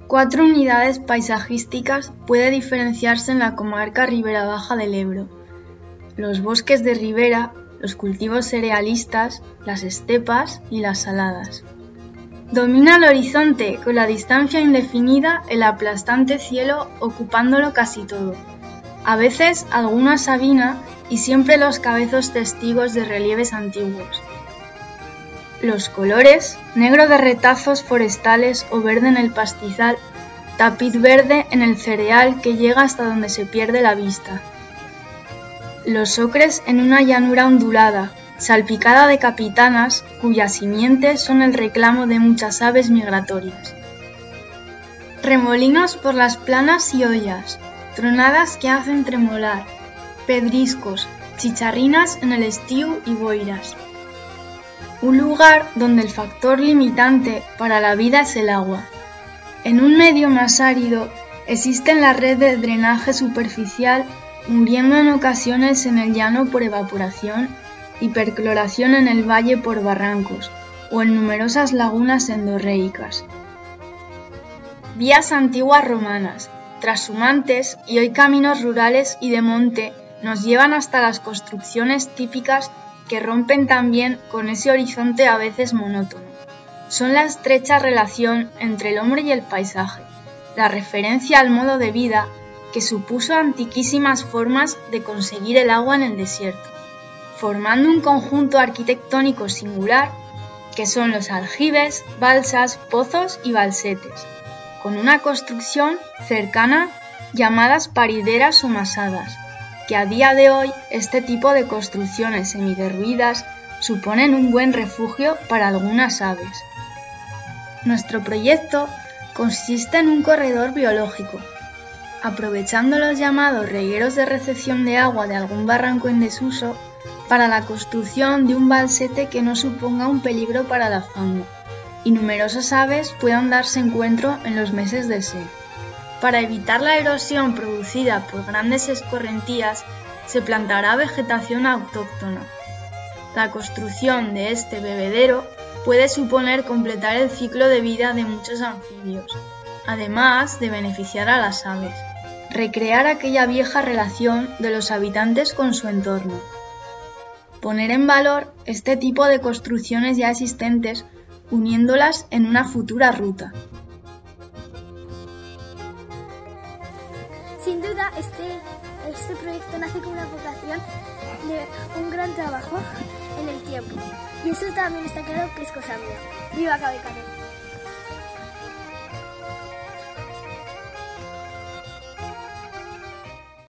4 unidades paisajísticas puede diferenciarse en la comarca Ribera Baja del Ebro: los bosques de ribera, los cultivos cerealistas, las estepas y las saladas. Domina el horizonte, con la distancia indefinida, el aplastante cielo ocupándolo casi todo. A veces alguna sabina y siempre los cabezos testigos de relieves antiguos. Los colores: negro de retazos forestales o verde en el pastizal, tapiz verde en el cereal que llega hasta donde se pierde la vista. Los ocres en una llanura ondulada, salpicada de capitanas, cuyas simientes son el reclamo de muchas aves migratorias. Remolinos por las planas y ollas, tronadas que hacen tremolar, pedriscos, chicharrinas en el estío y boiras. Un lugar donde el factor limitante para la vida es el agua. En un medio más árido existe la red de drenaje superficial, muriendo en ocasiones en el llano por evaporación y percloración en el valle por barrancos, o en numerosas lagunas endorreicas. Vías antiguas romanas, trashumantes y hoy caminos rurales y de monte nos llevan hasta las construcciones típicas que rompen también con ese horizonte a veces monótono. Son la estrecha relación entre el hombre y el paisaje, la referencia al modo de vida que supuso antiquísimas formas de conseguir el agua en el desierto, formando un conjunto arquitectónico singular que son los aljibes, balsas, pozos y balsetes, con una construcción cercana llamadas parideras o masadas, que a día de hoy este tipo de construcciones semiderruidas suponen un buen refugio para algunas aves. Nuestro proyecto consiste en un corredor biológico, aprovechando los llamados regueros de recepción de agua de algún barranco en desuso para la construcción de un balsete que no suponga un peligro para la fauna y numerosas aves puedan darse encuentro en los meses de sed. Para evitar la erosión producida por grandes escorrentías, se plantará vegetación autóctona. La construcción de este bebedero puede suponer completar el ciclo de vida de muchos anfibios, además de beneficiar a las aves, recrear aquella vieja relación de los habitantes con su entorno. Poner en valor este tipo de construcciones ya existentes, uniéndolas en una futura ruta. Sin duda, este proyecto nace con una vocación de un gran trabajo en el tiempo. Y eso también está claro que es cosa mía. ¡Viva Cabe Canela!